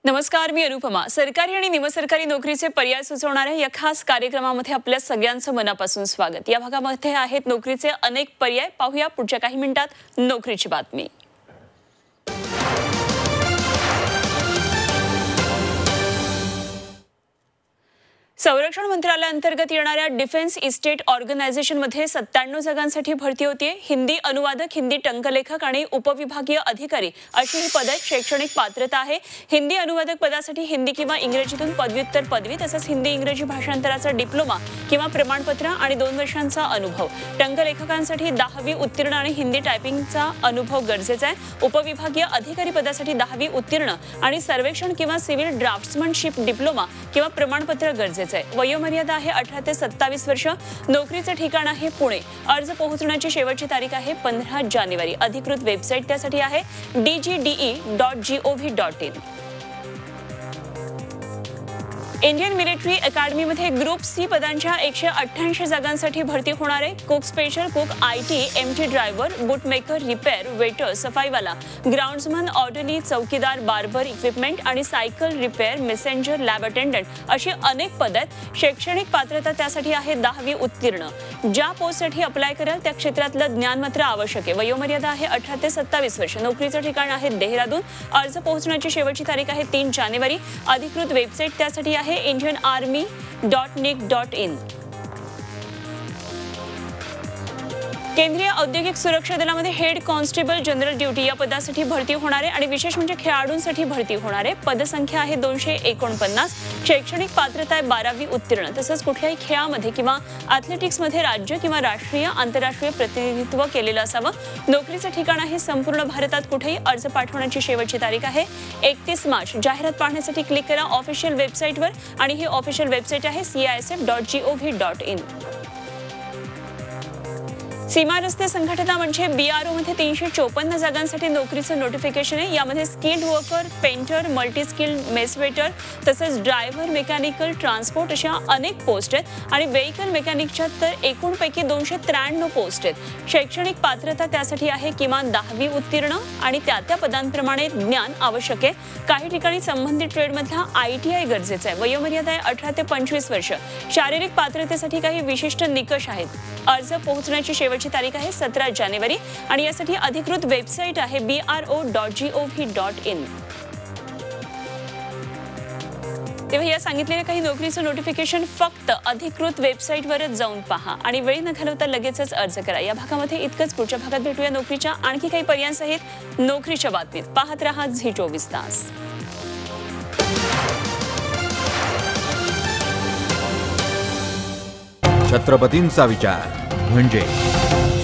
नमस्कार, मी अनुपमा. सरकारी आणि निमसरकारी नोकरीचे पर्याय सुचवणाऱ्या या खास कार्यक्रमामध्ये आपल्या सगळ्यांचं मनापासून स्वागत. या भागामध्ये आहेत नोकरीचे अनेक पर्याय. पाहूया पुढच्या काही मिनिटात नोकरीची बातमी. संरक्षण मंत्रालयाअंतर्गत येणाऱ्या डिफेन्स इस्टेट ऑर्गनायझेशनमध्ये 97 जागांसाठी भरती होतीये. हिंदी अनुवादक, हिंदी टंकलेखक आणि उपविभागीय अधिकारी अशी ही पदे. शैक्षणिक पात्रता आहे. हिंदी अनुवादक पदासाठी हिंदी किंवा इंग्रजीतून पदव्युत्तर पदवी तसंच हिंदी इंग्रजी भाषांतराचा डिप्लोमा किंवा प्रमाणपत्र आणि 2 वर्षांचा अनुभव. टंकलेखकांसाठी 10वी उत्तीर्ण आणि हिंदी टायपिंगचा अनुभव गरजेचा आहे. उपविभागीय अधिकारी पदासाठी 10वी उत्तीर्ण आणि सर्वेक्षण किंवा सिव्हिल ड्राफ्ट्समनशिप डिप्लोमा किंवा प्रमाणपत्र गरजेचे. वयोमर्यादा आहे 18 ते 27 वर्ष. नोकरीचे ठिकाण आहे पुणे. अर्ज पोहोचण्याची शेवटची तारीख आहे 15 जानेवारी. अधिकृत वेबसाईट त्यासाठी आहे dgde.gov.in. इंडियन मिलिटरी अकॅडमीमध्ये ग्रुप सी पदांच्या 188 जागांसाठी भरती होणार आहे. Cook, special cook, IT, MT driver, bootmaker, repair, waiter, सफाईवाला, ग्राउंड्समन, ऑर्डरली, चौकीदार, बार्बर, इक्विपमेंट आणि cycle repair, messenger, lab attendant अशी अनेक पदं आहेत. शैक्षणिक पात्रता त्यासाठी आहे 10वी उत्तीर्ण. ज्या पोस्टसाठी अप्लाय कराल त्या क्षेत्रातलं ज्ञान मात्र आवश्यक आहे. वयोमर्यादा आहे 18 ते 27 वर्ष. नोकरीचं ठिकाण आहे देहरादून. अर्ज पोहोचण्याची शेवटची तारीख आहे 3 जानेवारी. अधिकृत वेबसाईट त्यासाठी आहे indianarmy.nic.in. केंद्रीय औद्योगिक सुरक्षा दलामध्ये हेड कॉन्स्टेबल जनरल ड्युटी या पदासाठी भरती होणार आहे आणि विशेष म्हणजे खेळाडूंसाठी भरती होणार आहे. पदसंख्या आहे 249. शैक्षणिक पात्रता आहे 12वी उत्तीर्ण. तसंच कुठल्याही खेळामध्ये किंवा ॲथलेटिक्समध्ये राज्य किंवा राष्ट्रीय आंतरराष्ट्रीय प्रतिनिधित्व केलेलं असावं. नोकरीचं ठिकाण आहे संपूर्ण भारतात कुठेही. अर्ज पाठवण्याची शेवटची तारीख आहे 31 मार्च. जाहिरात पाहण्यासाठी क्लिक करा ऑफिशियल वेबसाईटवर आणि ही ऑफिशियल वेबसाईट आहे CISF.gov.in. सीमा रस्ते संघटना म्हणजे BRO मध्ये 354 जागांसाठी नोकरीचं नोटिफिकेशन आहे. यामध्ये skilled worker, painter, multi skilled mess waiter तसंच ड्रायव्हर, मेकॅनिकल, ट्रान्सपोर्ट अशा अनेक पोस्ट आहेत आणि व्हेइकल मेकॅनिकच्या तर एकूणपैकी 293 पोस्ट आहेत. शैक्षणिक पात्रता त्यासाठी आहे किमान 10वी उत्तीर्ण आणि त्या पदांप्रमाणे ज्ञान आवश्यक आहे. काही ठिकाणी संबंधित ट्रेडमधला ITI गरजेचा आहे. वयोमर्यादा आहे 18 ते 25 वर्ष. शारीरिक पात्रतेसाठी काही विशिष्ट निकष आहेत. अर्ज पोहोचण्याची शेवटची तारीख आहे 17 जानेवारी आणि यासाठी अधिकृत वेबसाईट आहे bro.gov.in. तेव्हा या सांगितलेल्या काही नोकरीचं नोटिफिकेशन फक्त अधिकृत वेबसाईटवरच जाऊन पहा आणि वेळ न घालवता लगेचच अर्ज करा. या भागामध्ये इतकंच. पुढच्या भागात भेटूया नोकरीच्या आणखी काही पर्यायांसहित नोकरीच्या बातमीत. पाहत रहा झी24 तास. छत्रपतींचा विचार म्हणजे